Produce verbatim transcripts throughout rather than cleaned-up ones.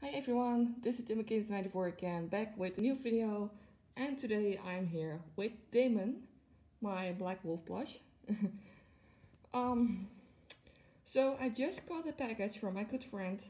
Hi everyone, this is Timokins ninety-four again, back with a new video. And today I'm here with Damon, my Black Wolf plush. um, so I just got a package from my good friend.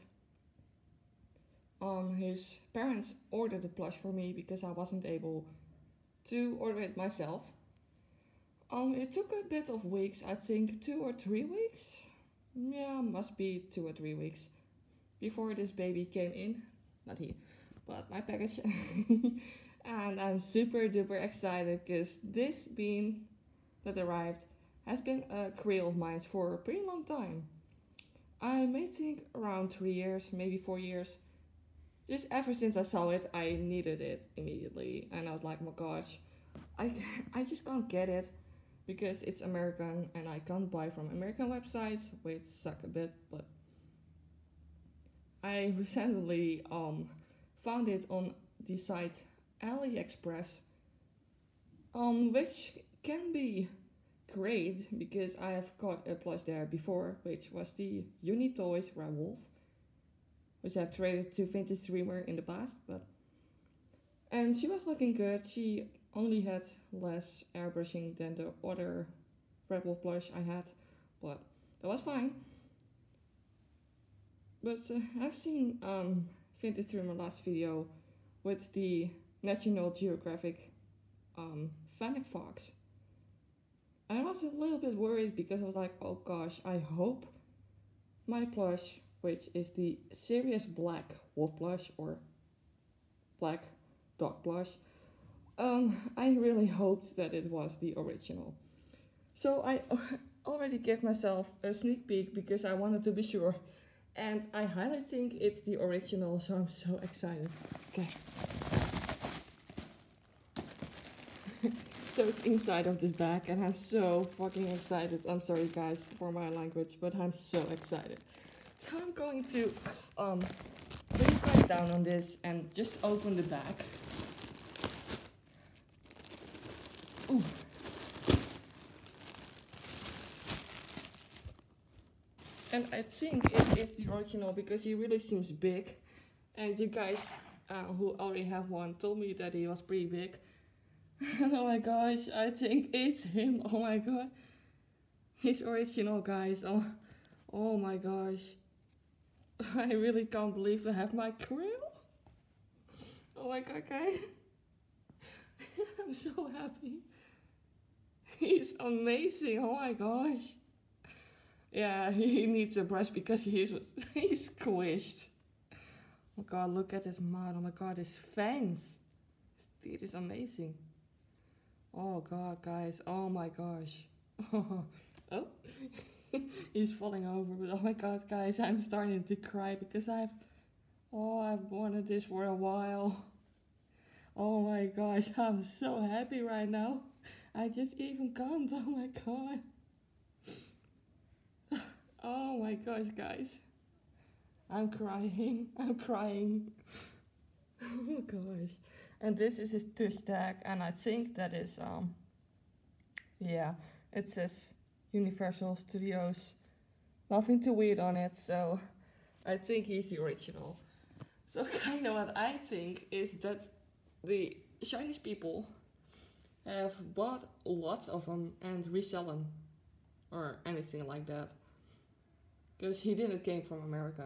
Um, his parents ordered the plush for me because I wasn't able to order it myself. Um, it took a bit of weeks, I think two or three weeks. Yeah, must be two or three weeks. Before this baby came in, not he, but my package. And I'm super duper excited because this bean that arrived has been a creole of mine for a pretty long time. I may think around three years, maybe four years. Just ever since I saw it, I needed it immediately, and I was like, oh my gosh, I, I just can't get it because it's American and I can't buy from American websites, which suck a bit, but I recently um, found it on the site AliExpress, um, which can be great because I have got a plush there before, which was the Unitoys Werewolf, which I've traded to Vintage Dreamer in the past. But and she was looking good. She only had less airbrushing than the other Werewolf plush I had, but that was fine. But uh, I've seen um, Vintage Dreamer last video with the National Geographic um, Fennec Fox. And I was a little bit worried because I was like, oh gosh, I hope my plush, which is the Serious Black Wolf plush or Black Dog plush, um, I really hoped that it was the original. So I already gave myself a sneak peek because I wanted to be sure. And I highly think it's the original, so I'm so excited. Okay. So it's inside of this bag, and I'm so fucking excited. I'm sorry guys for my language, but I'm so excited. So I'm going to um, put you guys down on this and just open the bag. Ooh. And I think it is the original because he really seems big. And you guys uh, who already have one told me that he was pretty big. And oh my gosh, I think it's him. Oh my god. He's original, guys. Oh, oh my gosh. I really can't believe I have my krill. Oh my god, guys. I'm so happy. He's amazing. Oh my gosh. Yeah, he needs a brush because he's he's squished. Oh my god, look at his mouth. Oh my god, his fangs. His teeth is amazing. Oh god, guys. Oh my gosh. Oh, he's falling over. But oh my god, guys, I'm starting to cry because I've oh I've wanted this for a while. Oh my gosh, I'm so happy right now. I just even can't. Oh my god. Oh my gosh, guys. I'm crying. I'm crying. Oh my gosh. And this is his tush tag, and I think that is, um, yeah, it says Universal Studios. Nothing too weird on it, so I think he's the original. So kind of what I think is that the Chinese people have bought lots of them and resell them, or anything like that. Because he didn't came from America.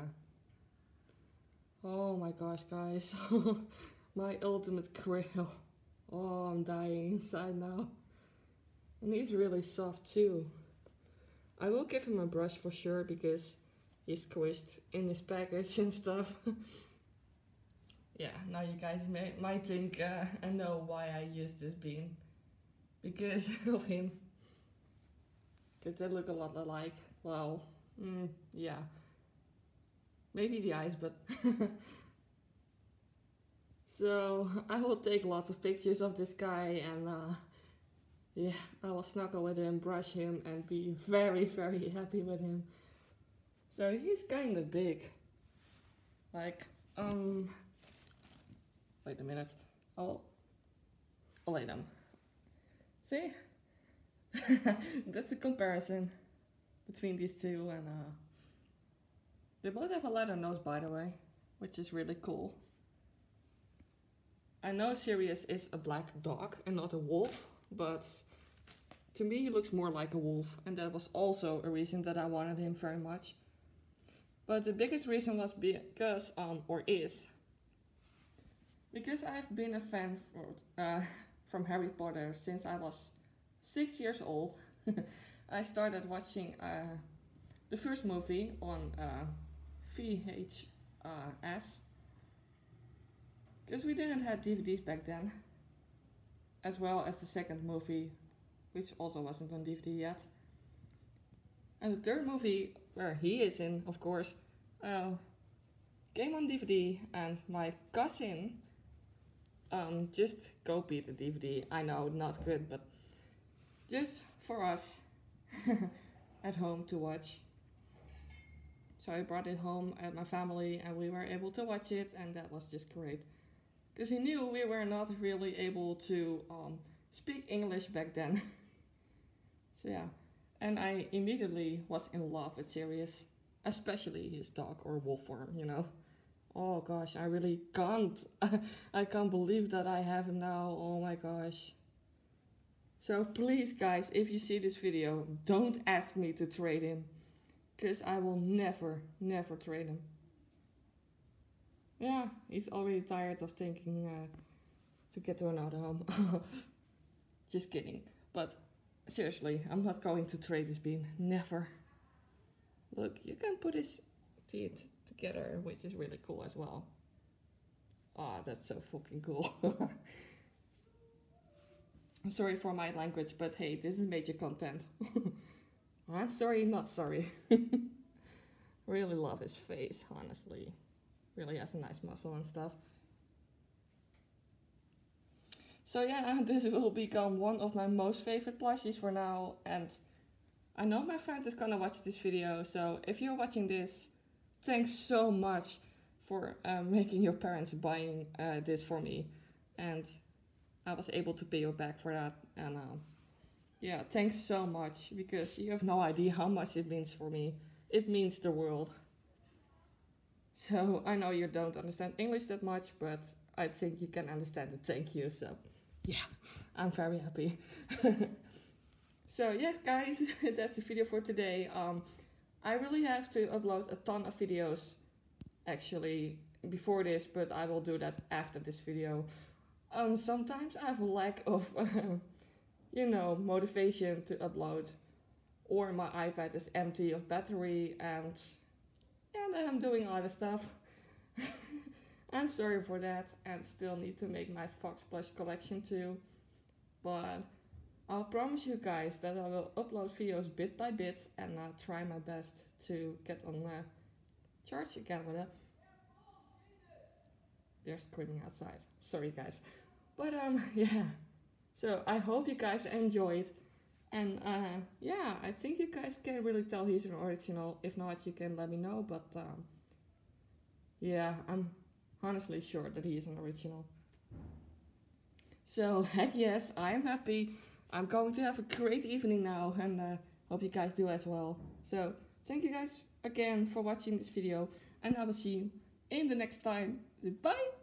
Oh my gosh, guys. My ultimate krill. Oh, I'm dying inside now. And he's really soft too. I will give him a brush for sure because he's squished in his package and stuff. Yeah, now you guys may, might think uh, and know why I used this bean. Because of him. Because they look a lot alike. Well, mm, yeah. Maybe the eyes, but... So, I will take lots of pictures of this guy and... Uh, yeah, I will snuggle with him, brush him, and be very, very happy with him. So, he's kinda big. Like, um... Wait a minute. I'll... I'll lay them. See? That's a comparison between these two, and uh, they both have a leather nose, by the way, which is really cool. I know Sirius is a black dog and not a wolf, but to me he looks more like a wolf, and that was also a reason that I wanted him very much. But the biggest reason was because, um, or is, because I've been a fan for, uh, from Harry Potter since I was six years old. I started watching uh, the first movie on uh, V H S, because we didn't have D V Ds back then, as well as the second movie, which also wasn't on D V D yet. And the third movie, where he is in, of course, uh, came on D V D, and my cousin um, just copied the D V D. I know, not good, but just for us at home to watch. So I brought it home at my family, and we were able to watch it, and that was just great. Because he knew we were not really able to um, speak English back then. So yeah, and I immediately was in love with Sirius, especially his dog or wolf form, you know. Oh gosh, I really can't, I can't believe that I have him now, oh my gosh. So please guys, if you see this video, don't ask me to trade him, because I will never, never trade him. Yeah, he's already tired of thinking uh, to get to another home. Just kidding. But seriously, I'm not going to trade this bean. Never. Look, you can put his teeth together, which is really cool as well. Ah, oh, that's so fucking cool. I'm sorry for my language, but hey, this is major content. I'm sorry, not sorry. Really love his face, honestly. Really has a nice muscle and stuff. So yeah, this will become one of my most favorite plushies for now, and I know my friend is gonna watch this video, so if you're watching this, thanks so much for uh, making your parents buying uh, this for me, and I was able to pay you back for that, and uh, yeah, thanks so much, because you have no idea how much it means for me. It means the world. So I know you don't understand English that much, but I think you can understand the thank you, so yeah, I'm very happy. So yes guys, that's the video for today. Um, I really have to upload a ton of videos actually before this, but I will do that after this video. Um, sometimes I have a lack of, uh, you know, motivation to upload, or my iPad is empty of battery, and and then I'm doing other stuff. I'm sorry for that, and still need to make my Fox Plush collection too. But I'll promise you guys that I will upload videos bit by bit, and uh, try my best to get on uh, charge again with it. They're screaming outside. Sorry guys. But um yeah. So I hope you guys enjoyed. And uh, yeah, I think you guys can really tell he's an original. If not, you can let me know. But um, yeah, I'm honestly sure that he is an original. So heck yes, I am happy. I'm going to have a great evening now, and uh, hope you guys do as well. So thank you guys again for watching this video, and I will see you in the next time. Bye!